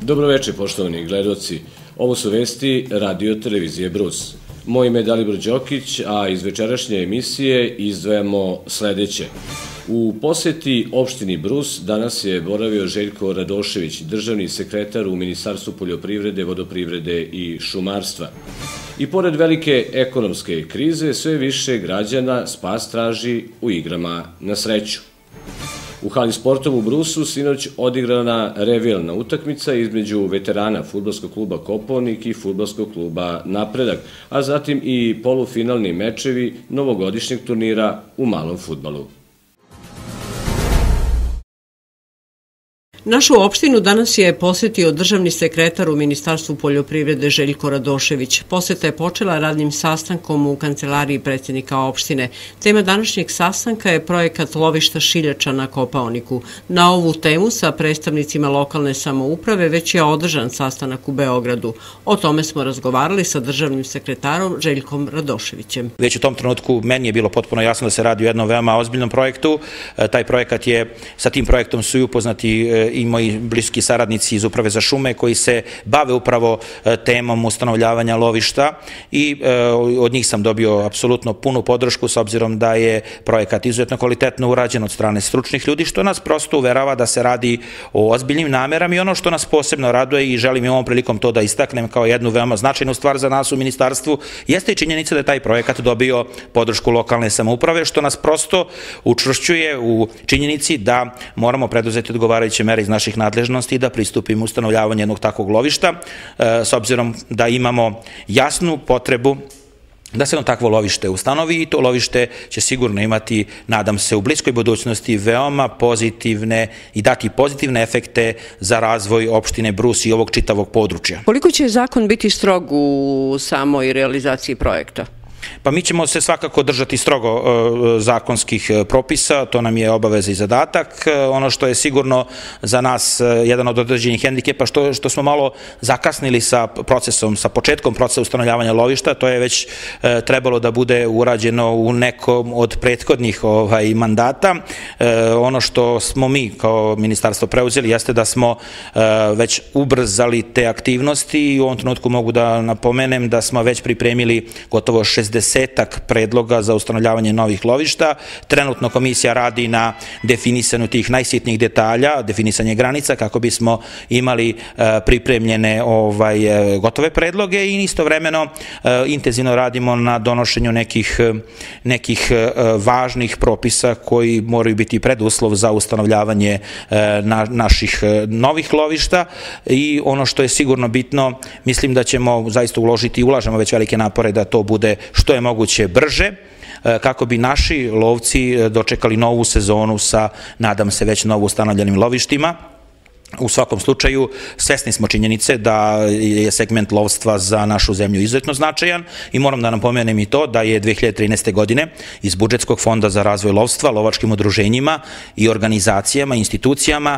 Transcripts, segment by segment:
Dobroveče, poštovani gledaoci. Ovo su vesti radio televizije Brus. Moje ime je Dalibor Đokić, a iz večerašnje emisije izdvajamo sledeće. U poseti opštini Brus danas je boravio Željko Radošević, državni sekretar u Ministarstvu poljoprivrede, vodoprivrede i šumarstva. I pored velike ekonomske krize, sve više građana spas traži u igrama na sreću. U hali sportova u Brusu sinoć odigrana revijalna utakmica između veterana fudbalskog kluba Kopaonik i fudbalskog kluba Napredak, a zatim i polufinalni mečevi novogodišnjeg turnira u malom fudbalu. Našu opštinu danas je posetio državni sekretar u Ministarstvu poljoprivrede Željko Radošević. Poseta je počela radnim sastankom u kancelariji predsjednika opštine. Tema današnjeg sastanka je projekat lovišta šiljača na Kopaoniku. Na ovu temu sa predstavnicima lokalne samouprave već je održan sastanak u Beogradu. O tome smo razgovarali sa državnim sekretarom Željkom Radoševićem. Već u tom trenutku meni je bilo potpuno jasno da se radi o jednom veoma ozbiljnom projektu. Taj projekat je, sa tim projektom su i upoznati i moji bliski saradnici iz Uprave za šume koji se bave upravo temom ustanovljavanja lovišta i od njih sam dobio apsolutno punu podršku s obzirom da je projekat izuzetno kvalitetno urađen od strane stručnih ljudi, što nas prosto uverava da se radi o ozbiljnim namerama. I ono što nas posebno raduje i želim i ovom prilikom to da istaknem kao jednu veoma značajnu stvar za nas u ministarstvu, jeste i činjenica da je taj projekat dobio podršku lokalne samouprave, što nas prosto učvršćuje u činjenici da moramo preduzeti odgovarajuće mere iz naših nadležnosti da pristupimo ustanovljavanju jednog takvog lovišta, s obzirom da imamo jasnu potrebu da se jedno takvo lovište ustanovi i to lovište će sigurno imati, nadam se, u bliskoj budućnosti veoma pozitivne i dati pozitivne efekte za razvoj opštine Brus i ovog čitavog područja. Koliko će zakon biti strog u samoj realizaciji projekta? Pa mi ćemo se svakako držati strogo zakonskih propisa, to nam je obaveza i zadatak. Ono što je sigurno za nas jedan od određenih hendikepa, što smo malo zakasnili sa procesom, sa početkom procesa ustanovljavanja lovišta, to je već trebalo da bude urađeno u nekom od prethodnih mandata. Ono što smo mi kao ministarstvo preuzeli jeste da smo već ubrzali te aktivnosti i u ovom trenutku mogu da napomenem da smo već pripremili gotovo 60-ak predloga za ustanovljavanje novih lovišta. Trenutno komisija radi na definisanju tih najsitnijih detalja, definisanje granica kako bismo imali pripremljene gotove predloge i istovremeno intenzivno radimo na donošenju nekih važnih propisa koji moraju biti preduslov za ustanovljavanje naših novih lovišta i ono što je sigurno bitno, mislim da ćemo zaista uložiti i ulažemo već velike napore da to bude što je moguće brže, kako bi naši lovci dočekali novu sezonu sa, nadam se, već novo ustanovljenim lovištima. U svakom slučaju, svesni smo činjenice da je segment lovstva za našu zemlju izuzetno značajan i moram da napomenem i to da je 2013. godine iz budžetskog fonda za razvoj lovstva, lovačkim udruženjima i organizacijama, institucijama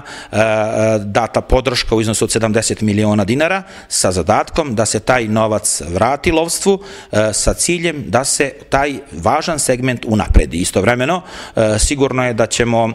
data podrška u iznosu od 70 miliona dinara sa zadatkom da se taj novac vrati lovstvu sa ciljem da se taj važan segment unapredi. Istovremeno, sigurno je da ćemo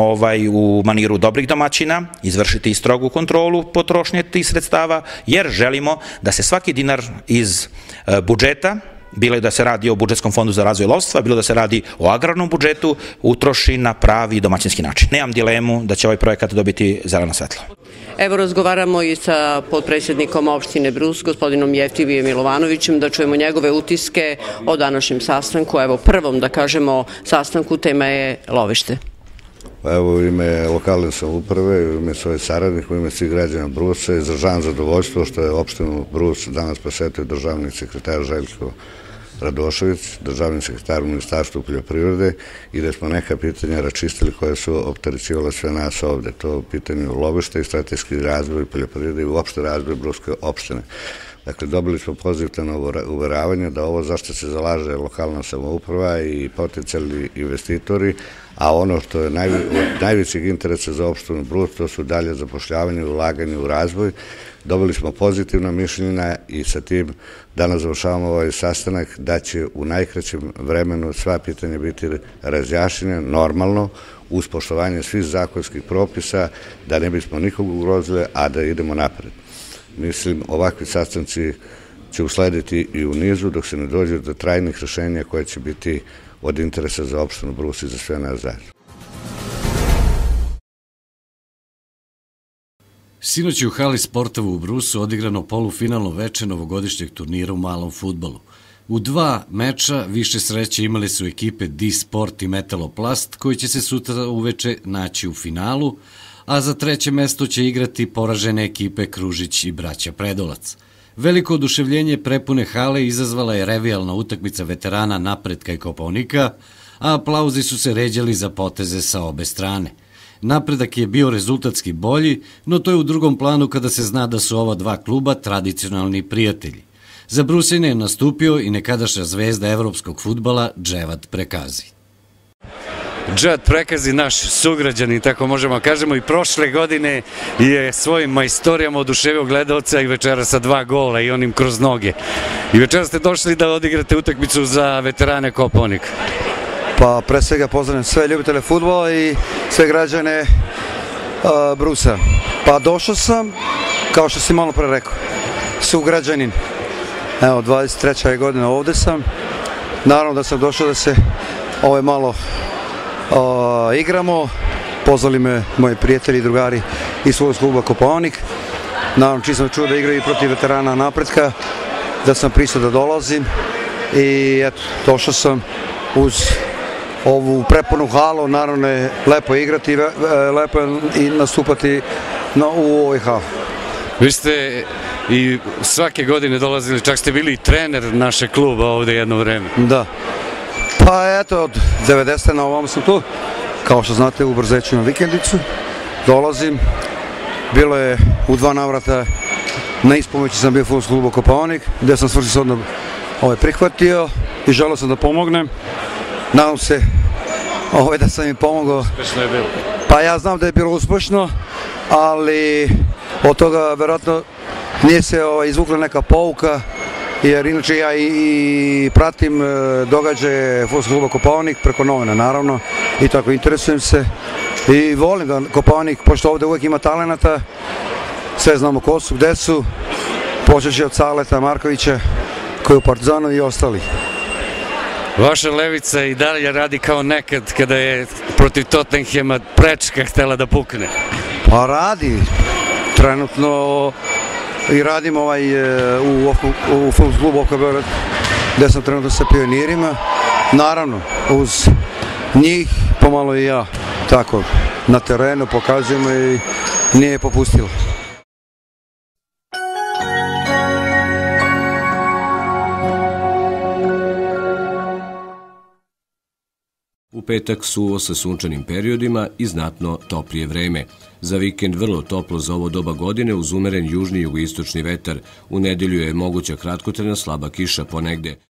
u maniru dobrih domaćina izvršiti strogu kontrolu potrošnje tih sredstava, jer želimo da se svaki dinar iz budžeta, bilo da se radi o budžetskom fondu za razvoj lovstva, bilo da se radi o agrarnom budžetu, utroši na pravi domaćinski način. Nemam dilemu da će ovaj projekat dobiti zeleno svetlo. Evo, razgovaramo i sa potpredsjednikom opštine Brus, gospodinom Jeftivijem Milovanovićem, da čujemo njegove utiske o današnjem sastanku. Evo, prvom, da kažemo, sastanku tema je lovište. Evo, u ime lokalne samouprave, u ime svojih saradnika, u ime svih građana Brusa, izražavam zadovoljstvo što je opštinu Brus danas posetio državni sekretar Željko Radošević, državni sekretar u Ministarstvu poljoprivrede i da smo neka pitanja raščistili koje su opterećivala sve nas ovde. To pitanje lovišta i strateški razvoj poljoprivrede i uopšte razvoj Bruske opštine. Dakle, dobili smo pozitivno uveravanje da ovo zašto se zalaže lokalna samouprava i potencijalni investitori, a ono što je od najvećeg interesa za opštinu Brus, to su dalje zapošljavanje i ulaganje u razvoj. Dobili smo pozitivna mišljenja i sa tim danas završavamo ovaj sastanak da će u najkraćem vremenu sva pitanja biti razjašnjena normalno uz poštovanje svih zakonskih propisa, da ne bismo nikog ugrozili, a da idemo napred. Mislim, ovakvi sastanci će uslediti i u nizu dok se ne dođe do trajnih rešenja koje će biti od interesa za opštinu Brus i za sve nas zajedno. Sinoć je u hali Sportova u Brusu odigrano polufinalno veče novogodišnjeg turnira u malom fudbalu. U 2 meča više sreće imali su ekipe D-Sport i Metaloplast, koji će se sutra uveče naći u finalu, a za 3. mesto će igrati poražene ekipe Kružić i braća Predolac. Veliko oduševljenje prepune hale izazvala je revijalna utakmica veterana Napretka i Kopaonika, a aplauzi su se ređali za poteze sa obe strane. Napredak je bio rezultatski bolji, no to je u drugom planu kada se zna da su ova 2 kluba tradicionalni prijatelji. Za Brusine je nastupio i nekadašnja zvezda evropskog fudbala Dževat Prekazi. Dževat Prekazi, naš sugrađanin, tako možemo kažemo, i prošle godine je svojim majstorijama oduševio gledalca i večera sa 2 gola i onim kroz noge. I večera ste došli da odigrate utakmicu za veterane Kopaonika. Pa pre svega pozdravljam sve ljubitelje fudbala i sve građane Brusa. Pa došao sam, kao što si malo pre rekao, sugrađanin. Evo, 23. godina ovde sam. Naravno da sam došao da se malo igramo. Pozvali me moji prijatelji i drugari iz svog kluba Kopaonik. Naravno, čim sam čuo da igraju i protiv veterana Napretka, da sam pristao da dolazim. I eto, došao sam uz ovu prepunu halu. Naravno je lepo igrati, lepo je i nastupati u ovoj hali. Vi ste i svake godine dolazili, čak ste bili i trener našeg kluba ovde jedno vreme. Da. Pa eto, od 90. na ovom sam tu. Kao što znate, u Brzeću imam vikendicu. Dolazim. Bilo je u 2 navrata na ispomoći sam bio fudbalskog kluba Kopaonik, gde sam svrsishodno prihvatio i želeo sam da pomognem. Nadam se da sam im pomogao. Uspešno je bilo. Pa ja znam da je bilo uspešno, ali od toga verovatno nije se izvukla neka pouka, jer inače ja i pratim događaje fudbalskog kluba Kopaonik preko novina, naravno, i tako interesujem se i volim da Kopaonik, pošto ovde uvek ima talenata, sve znamo ko su, gde su, počeći od Saleta Markovića, koji je u Partizanu i ostali. Vaša levica i dalje radi kao nekad kada je protiv Tottenhema prečka htela da pukne. Pa radi. Trenutno i radim u fudbalskom klubu OFK Beograd, gde sam trenutno sa pionirima. Naravno, uz njih pomalo i ja tako na terenu pokazujemo i nije popustilo. U petak suvo sa sunčanim periodima i znatno toplije vreme. Za vikend vrlo toplo za ovo doba godine uz umeren južni i jugoistočni vetar. U nedelju je moguća kratkotrajna slaba kiša ponegde.